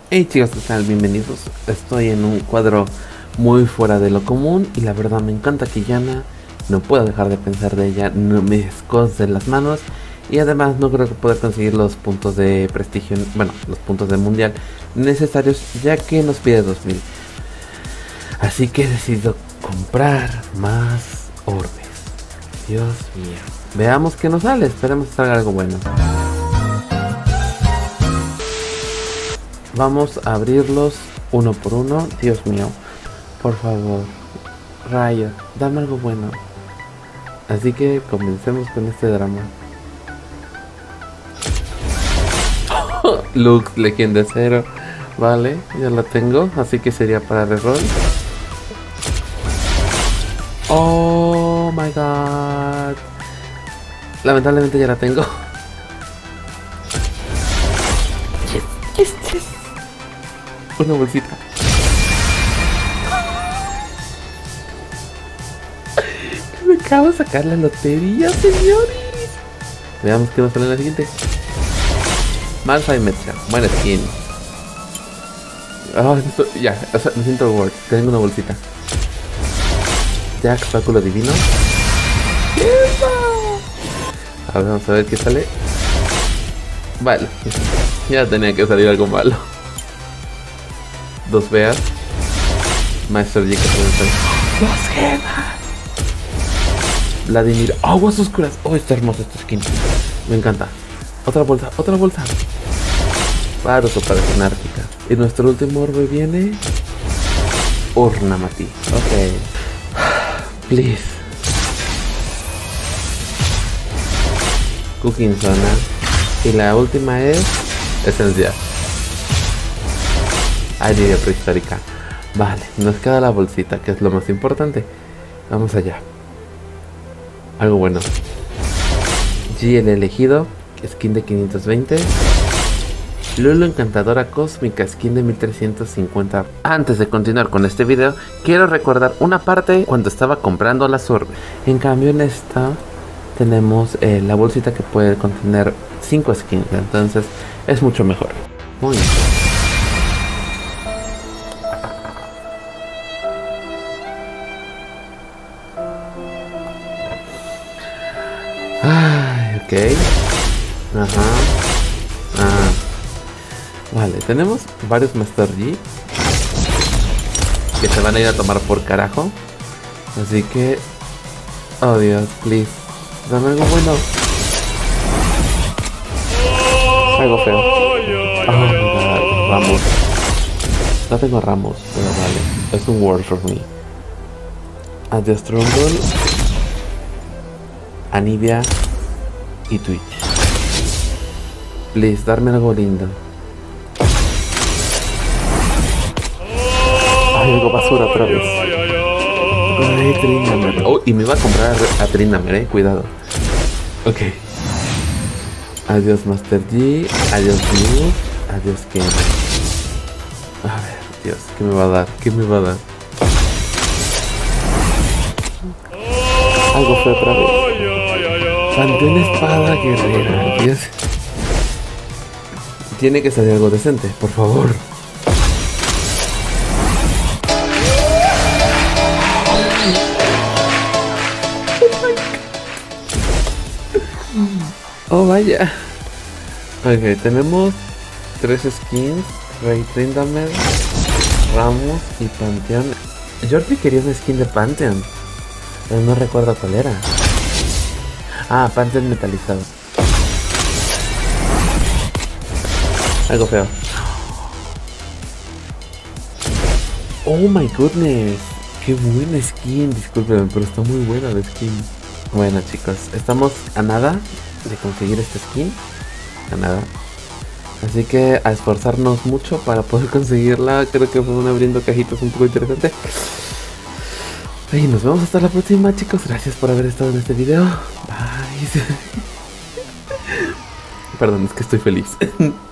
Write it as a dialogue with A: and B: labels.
A: Hey chicos, ¿qué tal? Bienvenidos. Estoy en un cuadro muy fuera de lo común y la verdad me encanta Quillana. No puedo dejar de pensar de ella, no me escoce las manos y además no creo que poder conseguir los puntos de prestigio, bueno, los puntos de mundial necesarios ya que nos pide 2000. Así que he decidido comprar más orbes. Dios mío. Veamos qué nos sale, esperemos que salga algo bueno. Vamos a abrirlos uno por uno. Dios mío, por favor, Rayo, dame algo bueno. Así que comencemos con este drama. Lux, Legend de Cero. Vale, ya la tengo, así que sería para reroll. Oh my god. Lamentablemente ya la tengo. Yes. Una bolsita. Me acabo de sacar la lotería, señores. Veamos qué nos sale en la siguiente. Malphite Mecha, buena skin. Ya, o sea, me siento reward. Tengo una bolsita. Jack, báculo divino. A ver, vamos a ver qué sale. Vale, ya tenía que salir algo malo. Dos veas. Maestro G que se ¡dos gemas! Vladimir, aguas oscuras. Oh, está hermosa esta skin. Me encanta. Otra bolsa, otra bolsa. Paruto para Sinárquica. Y nuestro último orbe viene. Ornamati. Ok. Please. Cooking Zona. Y la última es esencial. Aire prehistórica. Vale, nos queda la bolsita, que es lo más importante. Vamos allá. Algo bueno. G el elegido, skin de 520. Lulu encantadora cósmica, skin de 1350. Antes de continuar con este video, quiero recordar una parte cuando estaba comprando las orbes. En cambio en esta tenemos la bolsita que puede contener 5 skins, entonces es mucho mejor. Muy bien. Ay, ok. Ajá. Vale, tenemos varios Master G que se van a ir a tomar por carajo. Así que... oh Dios, please. Dame algo bueno. Algo feo. Oh my god, Ramos. No tengo Ramos, pero vale. Es un word for me. Adiós Trumbull, Anivia y Twitch. Please, darme algo lindo. Ay, algo basura otra vez. Ay, Tryndamere. Oh, y me iba a comprar a Tryndamere, cuidado. Ok. Adiós Master G, adiós Blue, adiós Ken. A ver, Dios, ¿qué me va a dar? ¿Qué me va a dar? Algo fue otra vez. Panteón espada guerrera, Dios. Tiene que salir algo decente, por favor. Oh vaya. Ok, tenemos 3 skins. Rey Tryndamere, Ramos y Panteón. Jordi quería una skin de Pantheon, pero no recuerdo cuál era. Ah, Pantheon metalizado. Algo feo. Oh my goodness. Qué buena skin. Disculpen, pero está muy buena la skin. Bueno chicos, estamos a nada de conseguir esta skin. A nada. Así que a esforzarnos mucho para poder conseguirla. Creo que van abriendo cajitas un poco interesante. Y nos vemos hasta la próxima chicos. Gracias por haber estado en este video. Bye. Perdón, es que estoy feliz.